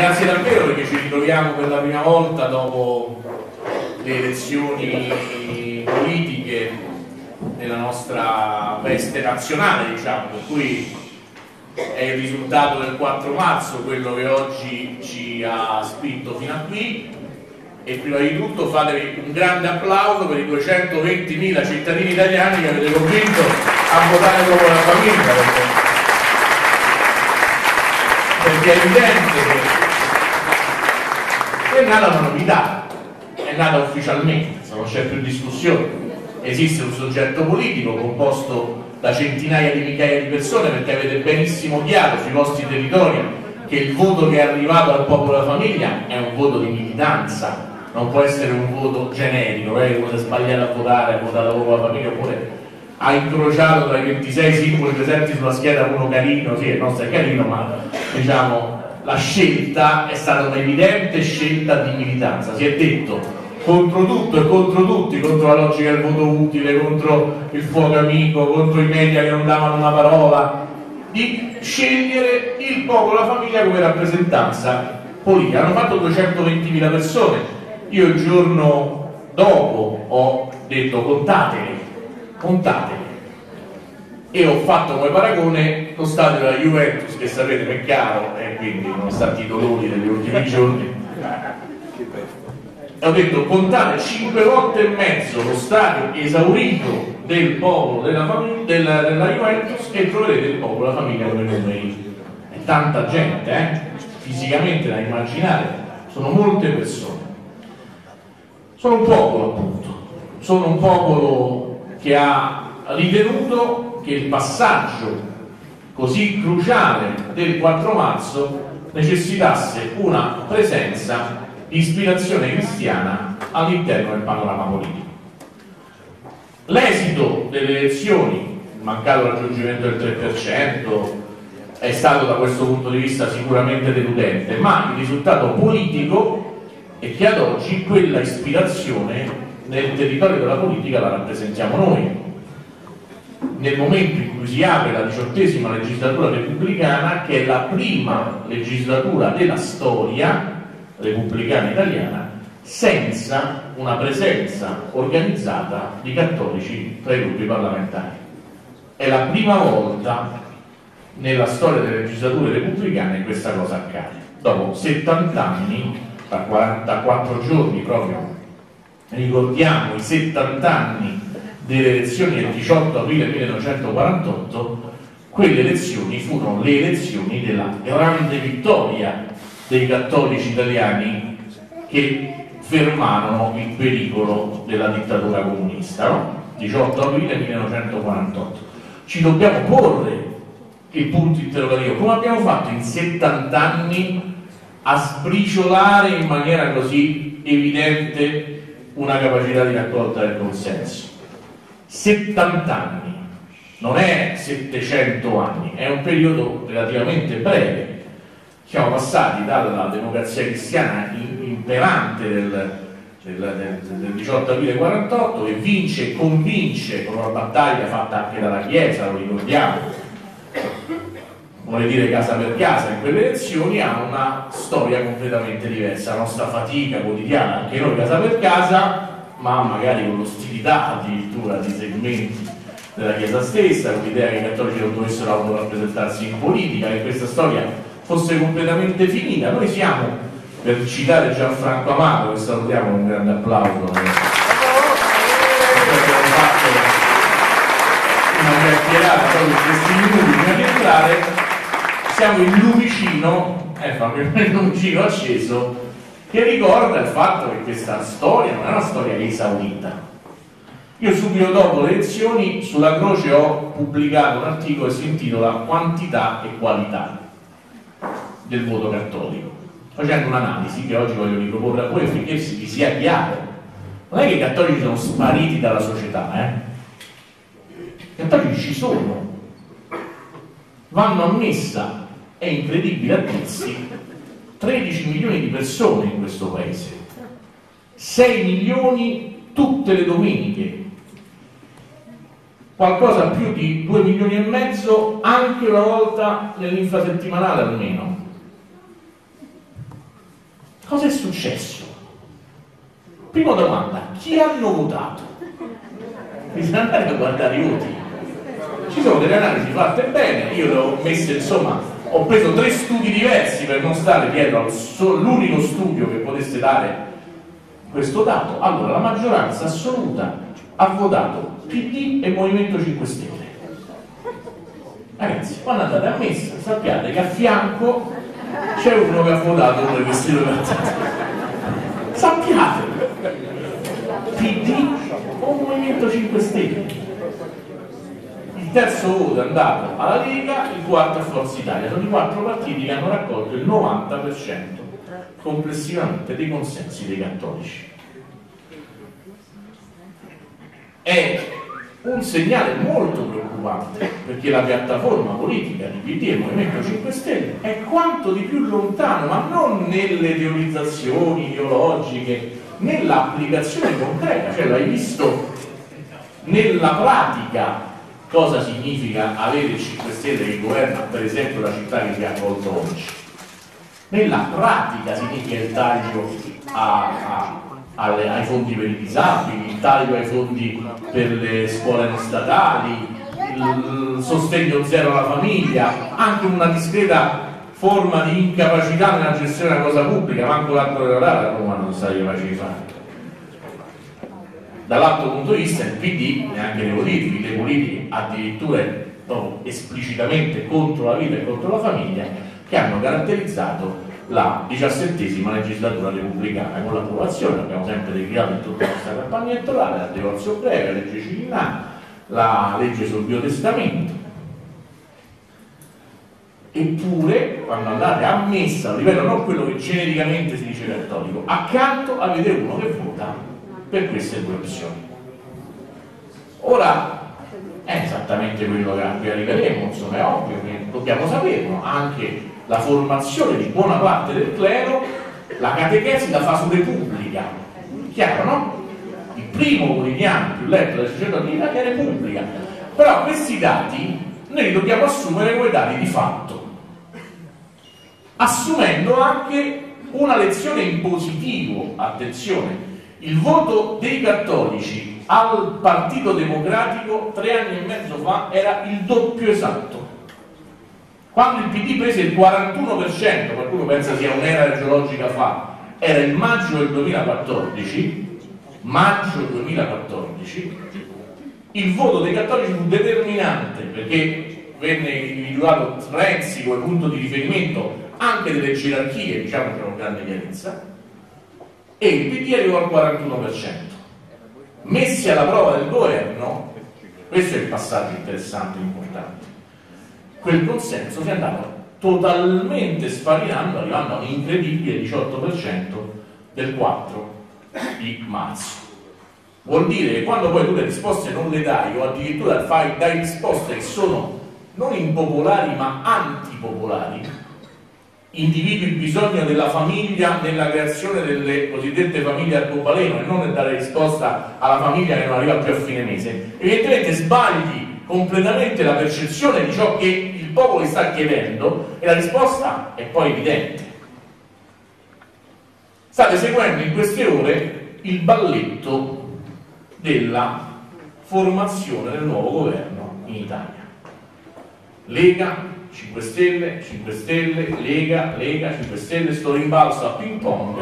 Grazie davvero, perché ci ritroviamo per la prima volta dopo le elezioni politiche nella nostra veste nazionale, diciamo, per cui è il risultato del 4 marzo quello che oggi ci ha spinto fino a qui. E prima di tutto fatevi un grande applauso per i 220.000 cittadini italiani che avete convinto a votare dopo la famiglia, perché è evidente che è nata una novità, è nata ufficialmente, non c'è più discussione, esiste un soggetto politico composto da centinaia di migliaia di persone, perché avete benissimo chiaro sui vostri territori che il voto che è arrivato al popolo della famiglia è un voto di militanza, non può essere un voto generico, che uno si è sbagliato a votare, ha votato dopo la famiglia, oppure ha incrociato tra i 26 simboli presenti sulla scheda uno carino, sì, il nostro è carino, ma diciamo la scelta è stata un'evidente scelta di militanza. Si è detto contro tutto e contro tutti, contro la logica del voto utile, contro il fuoco amico, contro i media che non davano una parola, di scegliere il popolo, la famiglia come rappresentanza politica. Hanno fatto 220.000 persone. Io il giorno dopo ho detto contateli, e ho fatto come paragone lo stadio della Juventus, che sapete che è caro, e quindi nonostante i dolori degli ultimi giorni ho detto contate 5 volte e mezzo lo stadio esaurito del popolo della famiglia della Juventus e troverete il popolo della famiglia come numeri. È tanta gente, fisicamente da immaginare, sono molte persone. Sono un popolo, appunto, sono un popolo che ha ritenuto che il passaggio così cruciale del 4 marzo necessitasse una presenza di ispirazione cristiana all'interno del panorama politico. L'esito delle elezioni, il mancato raggiungimento del 3%, è stato da questo punto di vista sicuramente deludente, ma il risultato politico è che ad oggi quella ispirazione nel territorio della politica la rappresentiamo noi. Nel momento in cui si apre la 18ª legislatura repubblicana, che è la prima legislatura della storia repubblicana italiana senza una presenza organizzata di cattolici tra i gruppi parlamentari. È la prima volta nella storia delle legislature repubblicane che questa cosa accade. Dopo 70 anni, da 44 giorni proprio, ricordiamo i 70 anni delle elezioni del 18 aprile 1948, quelle elezioni furono le elezioni della grande vittoria dei cattolici italiani che fermarono il pericolo della dittatura comunista, no? 18 aprile 1948. Ci dobbiamo porre il punto interrogativo: come abbiamo fatto in 70 anni a sbriciolare in maniera così evidente una capacità di raccolta del consenso? 70 anni, non è 700 anni, è un periodo relativamente breve. Siamo passati dalla democrazia cristiana imperante del 18 aprile 48, che vince e convince con una battaglia fatta anche dalla Chiesa, lo ricordiamo, vuole dire casa per casa in quelle elezioni, ha una storia completamente diversa. La nostra fatica quotidiana, anche noi casa per casa, ma magari con l'ostilità addirittura di segmenti della Chiesa stessa, con l'idea che i cattolici non dovessero autorappresentarsi in politica, che questa storia fosse completamente finita. Noi siamo, per citare Gianfranco Amato, che salutiamo con un grande applauso, abbiamo fatto una chiacchierata proprio in questi minuti prima di entrare, siamo il lumicino, il lumicino acceso, che ricorda il fatto che questa storia non è una storia esaurita. Io subito dopo le elezioni sulla Croce ho pubblicato un articolo che si intitola Quantità e qualità del voto cattolico, facendo un'analisi che oggi voglio riproporre a voi affinché vi sia chiaro. Non è che i cattolici sono spariti dalla società, i cattolici ci sono, vanno a messa, è incredibile a dirsi, 13 milioni di persone in questo paese, 6 milioni tutte le domeniche, qualcosa più di 2 milioni e mezzo anche una volta nell'infrasettimanale almeno. Cosa è successo? Prima domanda, chi hanno votato? Bisogna andare a guardare i voti. Ci sono delle analisi fatte bene, io le ho messe, insomma, ho preso 3 studi diversi per non stare dietro all'unico studio che potesse dare questo dato. Allora, la maggioranza assoluta ha votato PD e Movimento 5 Stelle. Ragazzi, quando andate a messa sappiate che a fianco c'è uno che ha votato uno di questi due partiti. Sappiate, PD o Movimento 5 Stelle. Il terzo voto è andato alla Lega, il quarto a Forza Italia. Sono i 4 partiti che hanno raccolto il 90% complessivamente dei consensi dei cattolici. È un segnale molto preoccupante, perché la piattaforma politica di PD e Movimento 5 Stelle è quanto di più lontano, ma non nelle teorizzazioni ideologiche, nell'applicazione concreta. Cioè, l'hai visto nella pratica cosa significa avere il 5 Stelle che governa, per esempio, la città che si è accolto oggi. Nella pratica significa il taglio ai fondi per i disabili, il taglio ai fondi per le scuole non statali, il sostegno zero alla famiglia, anche una discreta forma di incapacità nella gestione della cosa pubblica, manco l'altro regolare a Roma non sa capace di fare. Dall'altro punto di vista il PD, neanche le politiche addirittura esplicitamente contro la vita e contro la famiglia, che hanno caratterizzato la 17ª legislatura repubblicana con l'approvazione, abbiamo sempre declinato in tutta la nostra campagna elettorale, la divorzio breve, la legge Cirinnà, la legge sul biotestamento. Eppure, quando andate a messa, ripeto, non quello che genericamente si dice cattolico, accanto avete uno che vota per queste 2 opzioni. Ora è esattamente quello che arriveremo, insomma, è ovvio che dobbiamo saperlo. Anche la formazione di buona parte del clero, la catechesi la fa su Repubblica, chiaro, no? Il primo quotidiano più letto dai sacerdoti d'Italia è Repubblica. Però questi dati noi li dobbiamo assumere come dati di fatto, assumendo anche una lezione in positivo. Attenzione, il voto dei cattolici al Partito Democratico 3 anni e mezzo fa era il doppio esatto. Quando il PD prese il 41%, qualcuno pensa sia un'era geologica fa, era il maggio del 2014, il voto dei cattolici fu determinante, perché venne individuato Renzi come punto di riferimento anche delle gerarchie, diciamo con grande chiarezza, e il PD arrivò al 41%. Messi alla prova del governo, questo è il passaggio interessante e importante, quel consenso si è andato totalmente sfarinando, arrivando a un incredibile 18% del 4 di marzo. Vuol dire che quando poi tu le risposte non le dai, o addirittura dai risposte che sono non impopolari ma antipopolari, individui il bisogno della famiglia nella creazione delle cosiddette famiglie arcobaleno e non nel dare risposta alla famiglia che non arriva più a fine mese, evidentemente sbagli completamente la percezione di ciò che il popolo sta chiedendo e la risposta è poi evidente. State seguendo in queste ore il balletto della formazione del nuovo governo in Italia. Lega, 5 Stelle, 5 Stelle, Lega, 5 Stelle, sto rimbalzo a ping pong.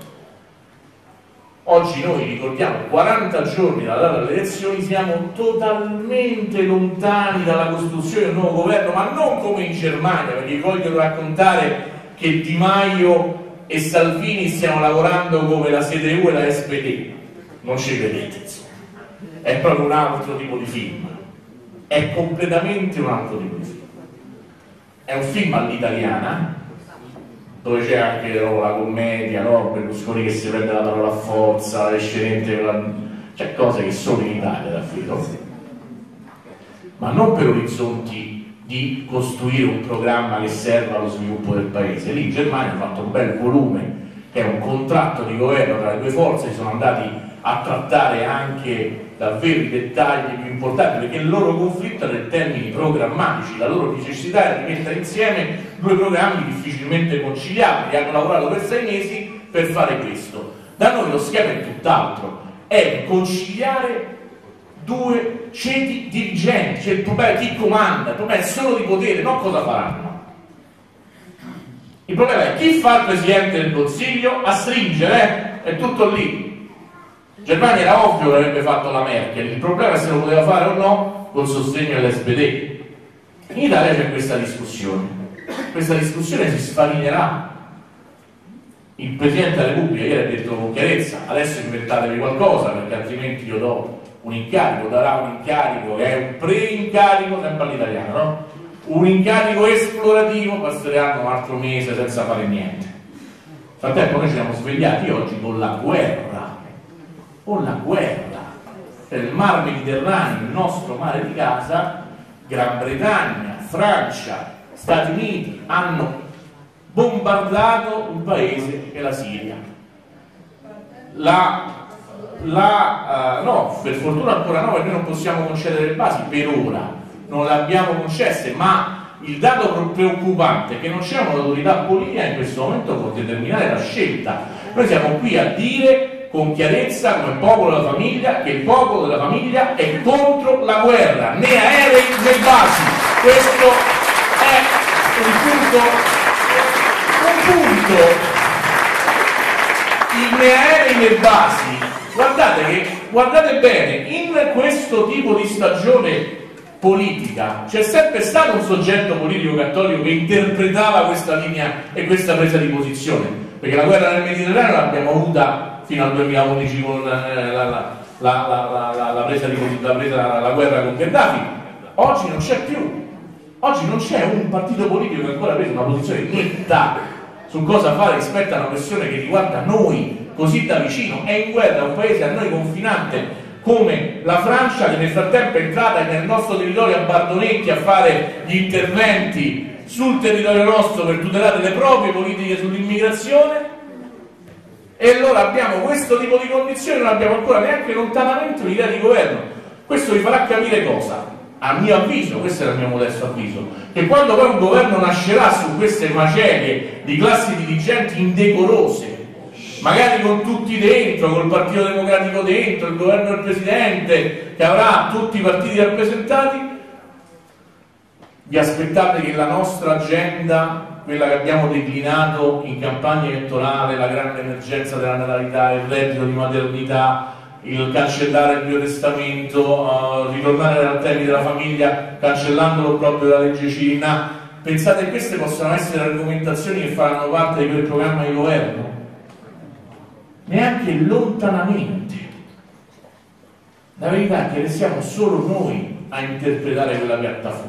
Oggi noi ricordiamo 40 giorni dalla data delle elezioni, siamo totalmente lontani dalla costruzione del nuovo governo, ma non come in Germania, perché vi voglio raccontare che Di Maio e Salvini stiamo lavorando come la CDU e la SPD. Non ci credete, insomma. È proprio un altro tipo di film. È completamente un altro tipo di film. È un film all'italiana, dove c'è anche la commedia, no? Berlusconi che si prende la parola a forza, le scenette, c'è cose che sono in Italia davvero, ma non per orizzonti di costruire un programma che serva allo sviluppo del paese. Lì in Germania hanno fatto un bel volume, che è un contratto di governo tra le due forze, si sono andati a trattare anche davvero i dettagli più importanti, perché il loro conflitto era in termini programmatici, la loro necessità era di mettere insieme 2 programmi difficilmente conciliabili. Hanno lavorato per 6 mesi per fare questo. Da noi lo schema è tutt'altro, è conciliare due ceti dirigenti, cioè il problema è chi comanda, il problema è solo di potere, non cosa faranno. Il problema è chi fa il Presidente del Consiglio a stringere, è tutto lì. In Germania era ovvio che avrebbe fatto la Merkel, il problema è se lo poteva fare o no col sostegno dell'SPD. In Italia c'è questa discussione si sfarinerà. Il Presidente della Repubblica ieri ha detto con chiarezza: adesso inventatevi qualcosa, perché altrimenti io do un incarico, darà un incarico che è un pre-incarico, sempre all'italiano, no? Un incarico esplorativo, passeranno un altro mese senza fare niente. Nel frattempo noi ci siamo svegliati oggi con la guerra, per il Mar Mediterraneo, il nostro mare di casa. Gran Bretagna, Francia, Stati Uniti hanno bombardato un paese che è la Siria. No, per fortuna ancora no, perché noi non possiamo concedere le basi per ora, non le abbiamo concesse, ma il dato preoccupante è che non c'è un'autorità politica in questo momento può determinare la scelta. Noi siamo qui a dire con chiarezza, come popolo della famiglia, che il popolo della famiglia è contro la guerra, né aerei né basi. Questo è un punto. Il né aerei né basi, guardate bene, in questo tipo di stagione politica c'è sempre stato un soggetto politico cattolico che interpretava questa linea e questa presa di posizione, perché la guerra nel Mediterraneo l'abbiamo avuta fino al 2011 con la guerra con Gheddafi. Oggi non c'è più, oggi non c'è un partito politico che ha ancora preso una posizione netta su cosa fare rispetto a una questione che riguarda noi così da vicino. È in guerra un paese a noi confinante come la Francia, che nel frattempo è entrata nel nostro territorio a Bardonetti a fare gli interventi sul territorio nostro per tutelare le proprie politiche sull'immigrazione. E allora abbiamo questo tipo di condizioni, non abbiamo ancora neanche lontanamente un'idea di governo. Questo vi farà capire cosa? A mio avviso, questo è il mio modesto avviso, che quando poi un governo nascerà su queste macerie di classi dirigenti indecorose, magari con tutti dentro, col Partito Democratico dentro, il governo del Presidente, che avrà tutti i partiti rappresentati, vi aspettate che la nostra agenda, quella che abbiamo declinato in campagna elettorale, la grande emergenza della natalità, il reddito di maternità, il cancellare il biotestamento, ritornare ai temi della famiglia cancellandolo proprio dalla legge Cina, pensate che queste possano essere argomentazioni che faranno parte di quel programma di governo? Neanche lontanamente. La verità è che siamo solo noi a interpretare quella piattaforma.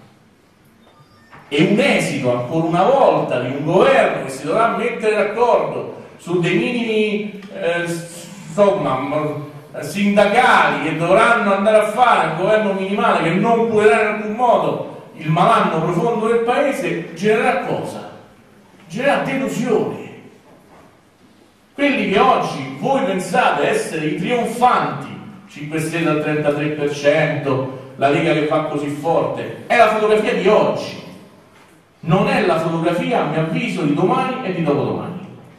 E un esito ancora una volta di un governo che si dovrà mettere d'accordo su dei minimi sindacali che dovranno andare a fare un governo minimale che non curerà in alcun modo il malanno profondo del paese, genererà cosa? Genererà delusione. Quelli che oggi voi pensate essere i trionfanti, 5 Stelle al 33%, la Lega che va così forte, è la fotografia di oggi, non è la fotografia, a mio avviso, di domani e di dopodomani.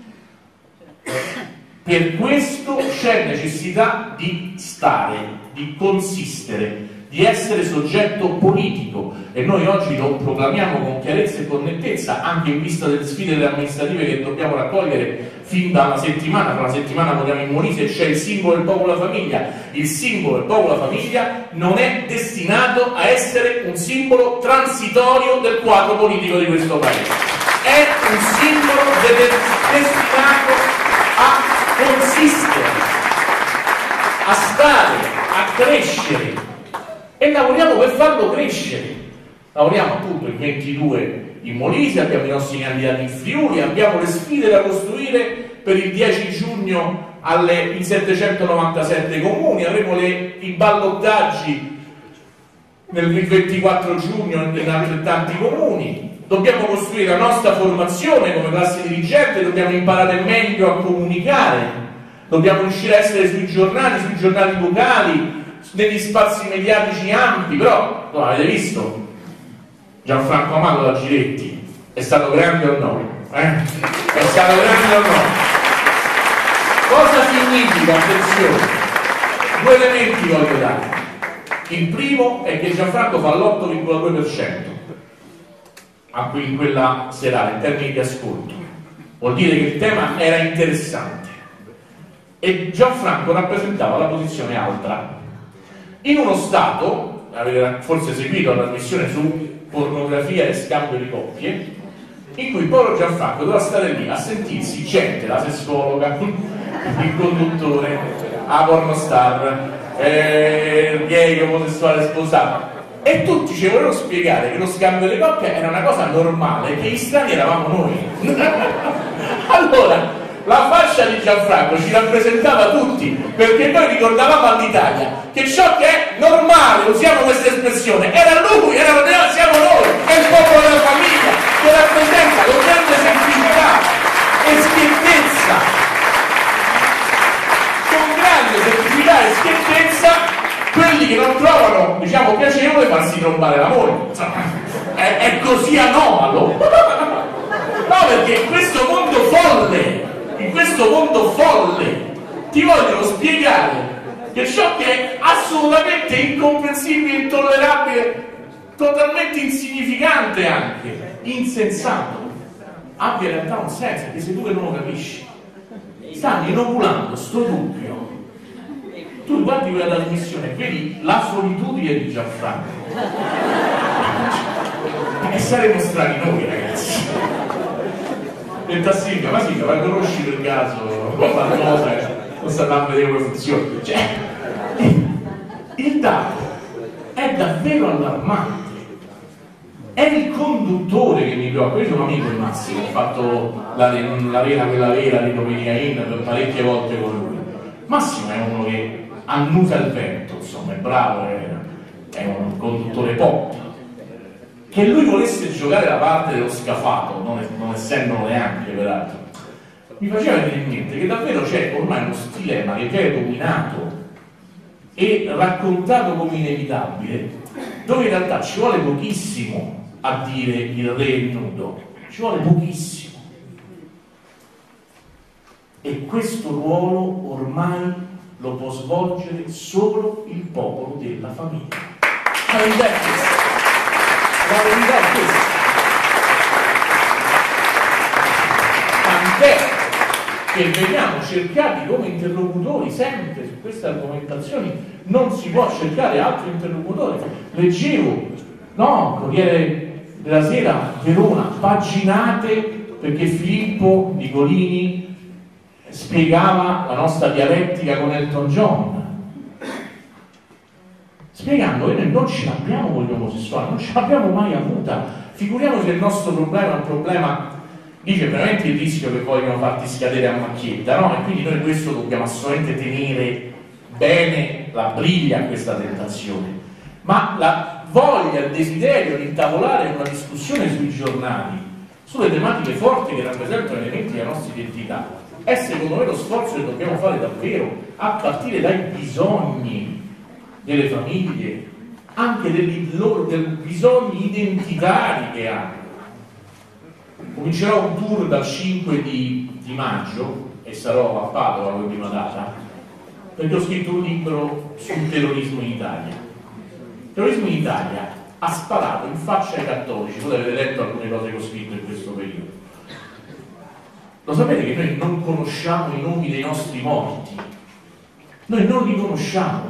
Per questo c'è necessità di stare, di consistere, di essere soggetto politico, e noi oggi lo proclamiamo con chiarezza e con nettezza, anche in vista delle sfide amministrative che dobbiamo raccogliere fin da una settimana. Fra una settimana votiamo in Molise e c'è il simbolo del popolo della famiglia. Il simbolo del popolo della famiglia non è destinato a essere un simbolo transitorio del quadro politico di questo paese, è un simbolo destinato a consistere, a stare, a crescere, e lavoriamo per farlo crescere. Lavoriamo appunto il 22 in Molise, abbiamo i nostri candidati in Friuli, abbiamo le sfide da costruire per il 10 giugno in 797 comuni, avremo i ballottaggi nel 24 giugno in altrettanti comuni. Dobbiamo costruire la nostra formazione come classe dirigente, dobbiamo imparare meglio a comunicare, dobbiamo riuscire a essere sui giornali locali, negli spazi mediatici ampi. Però, avete visto Gianfranco Amato da Giletti, è stato grande o no? È stato grande o no? Cosa significa? Attenzione, due elementi voglio dare. Il primo è che Gianfranco fa l'8,2% in quella serata in termini di ascolto, vuol dire che il tema era interessante e Gianfranco rappresentava la posizione altra in uno stato, avete forse seguito la trasmissione su pornografia e scambio di coppie, in cui povero Gianfranco doveva stare lì a sentirsi gente, la sessuologa, il conduttore, la pornostar, gay, omosessuale sposato, e tutti ci volevano spiegare che lo scambio delle coppie era una cosa normale, che gli strani eravamo noi. Allora la fascia di Gianfranco ci rappresentava tutti, perché noi ricordavamo all'Italia che ciò che è normale, usiamo questa espressione, era lui, siamo noi, è il popolo della famiglia, che rappresenta con grande semplicità e schiettezza, con grande semplicità e schiettezza, quelli che non trovano, diciamo, piacevole farsi trombare la moglie. Insomma, è così anomalo. No, perché in questo mondo folle ti vogliono spiegare che ciò che è assolutamente incomprensibile, intollerabile, totalmente insignificante anche, insensato, abbia in realtà un senso, perché se tu che non lo capisci, stanno inoculando sto dubbio. Tu guardi quella trasmissione e vedi la solitudine di Gianfranco e saremo strani noi, ragazzi. Detta Silvia, ma Silvia, ma conosci per caso qualcosa, non sta andando a vedere come funziona? Cioè, il dato è davvero allarmante. È il conduttore che mi preoccupa. Io sono amico di Massimo, ho fatto la vela quella vera di Domenica Inn per parecchie volte con lui. Massimo è uno che annusa il vento, insomma, è bravo, è un conduttore pop. Che lui volesse giocare la parte dello scafato, non essendo neanche peraltro, mi faceva venire in mente che davvero c'è ormai uno stilema che viene dominato e raccontato come inevitabile, dove in realtà ci vuole pochissimo a dire il re è nudo, ci vuole pochissimo. E questo ruolo ormai lo può svolgere solo il popolo della famiglia. La verità è questa. La verità è questa. Tant'è che veniamo cercati come interlocutori sempre su queste argomentazioni, non si può cercare altri interlocutori. Leggevo, no, Corriere della Sera, Verona, paginate perché Filippo Nicolini spiegava la nostra dialettica con Elton John, spiegando che noi non ce l'abbiamo con gli omosessuali, non ce l'abbiamo mai avuta. Figuriamoci che il nostro problema è un problema, dice veramente il rischio che vogliono farti scadere a macchietta, no? E quindi noi questo dobbiamo assolutamente tenere bene la briglia a questa tentazione, ma la voglia, il desiderio di intavolare una discussione sui giornali sulle tematiche forti che rappresentano elementi della nostra identità è secondo me lo sforzo che dobbiamo fare davvero, a partire dai bisogni delle famiglie, anche dei bisogni identitari che hanno. Comincerò un tour dal 5 di maggio e sarò a Padova come prima data, perché ho scritto un libro sul terrorismo in Italia. Il terrorismo in Italia ha sparato in faccia ai cattolici, voi avete letto alcune cose che ho scritto in questo periodo. Lo sapete che noi non conosciamo i nomi dei nostri morti? Noi non li conosciamo.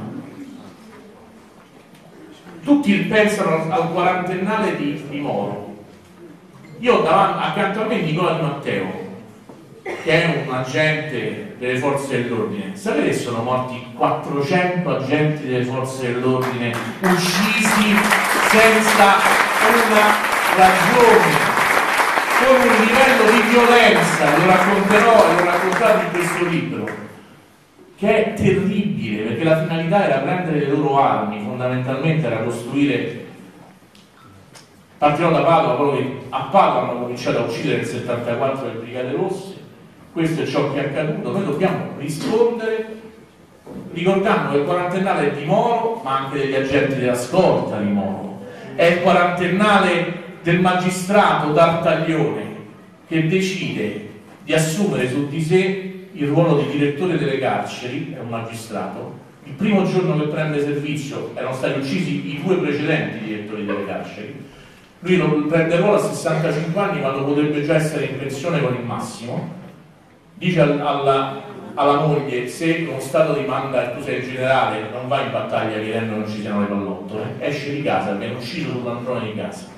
Tutti pensano al quarantennale di Moro. Io ho accanto a me Nicola Di Matteo, che è un agente delle forze dell'ordine. Sapete che sono morti 400 agenti delle forze dell'ordine uccisi senza una ragione, con un livello di violenza, lo racconterò e l'ho raccontato in questo libro, che è terribile, perché la finalità era prendere le loro armi, fondamentalmente era costruire. Partirò da Padova, proprio che a Padova hanno cominciato a uccidere nel 74 le Brigate Rosse. Questo è ciò che è accaduto. Noi dobbiamo rispondere ricordando che il quarantennale è di Moro, ma anche degli agenti della scorta di Moro. È il quarantennale del magistrato Tartaglione che decide di assumere su di sé il ruolo di direttore delle carceri, è un magistrato. Il primo giorno che prende servizio erano stati uccisi i 2 precedenti direttori delle carceri. Lui non prende il ruolo a 65 anni quando potrebbe già essere in pensione con il massimo. Dice alla moglie: se uno Stato ti manda e tu sei il generale, non vai in battaglia chiedendo che non ci siano le pallottole, esce di casa, viene ucciso sul padrone di casa.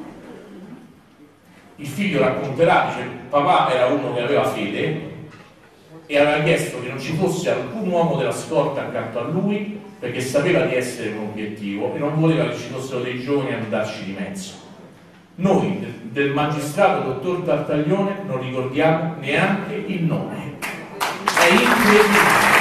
Il figlio racconterà, dice: papà era uno che aveva fede e aveva chiesto che non ci fosse alcun uomo della scorta accanto a lui perché sapeva di essere un obiettivo e non voleva che ci fossero dei giovani a andarci di mezzo. Noi del magistrato dottor Tartaglione non ricordiamo neanche il nome. È incredibile.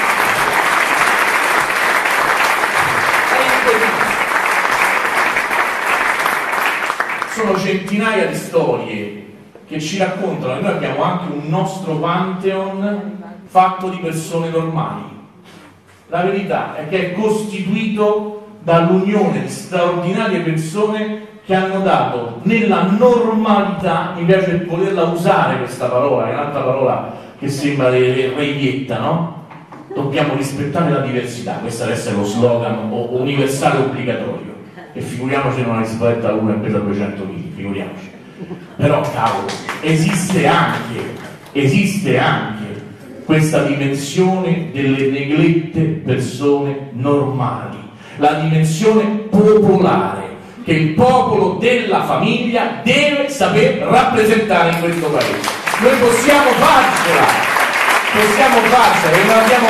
Sono centinaia di storie che ci raccontano che noi abbiamo anche un nostro pantheon fatto di persone normali. La verità è che è costituito dall'unione di straordinarie persone che hanno dato nella normalità, mi piace volerla usare questa parola, è un'altra parola che sembra reietta, no? Dobbiamo rispettare la diversità, questo deve essere lo slogan universale obbligatorio. E figuriamoci in una bicicletta uno e pesa 200 kg, figuriamoci. Però cavolo, esiste anche questa dimensione delle neglette persone normali, la dimensione popolare che il popolo della famiglia deve saper rappresentare in questo paese. Noi possiamo farcela e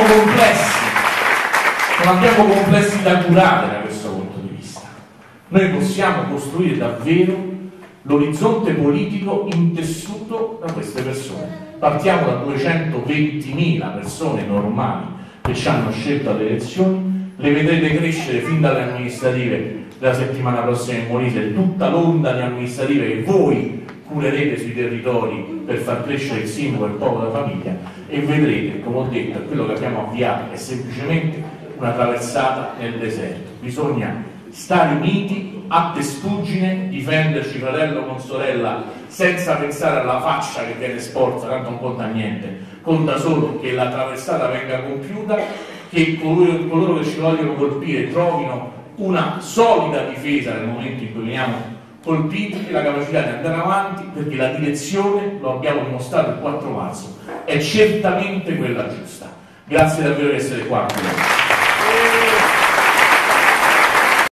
non abbiamo complessi da curare da questo punto di vista. Noi possiamo costruire davvero l'orizzonte politico intessuto da queste persone. Partiamo da 220.000 persone normali che ci hanno scelto alle elezioni, le vedrete crescere fin dalle amministrative della settimana prossima in Molise, tutta l'onda di amministrative che voi curerete sui territori per far crescere il simbolo del popolo della famiglia, e vedrete, come ho detto, quello che abbiamo avviato è semplicemente una traversata nel deserto. Bisogna stare uniti, a testuggine, difenderci fratello con sorella, senza pensare alla faccia che viene sporza, tanto non conta niente, conta solo che la traversata venga compiuta, che coloro che ci vogliono colpire trovino una solida difesa nel momento in cui veniamo colpiti e la capacità di andare avanti, perché la direzione, lo abbiamo dimostrato il 4 marzo, è certamente quella giusta. Grazie davvero di essere qua.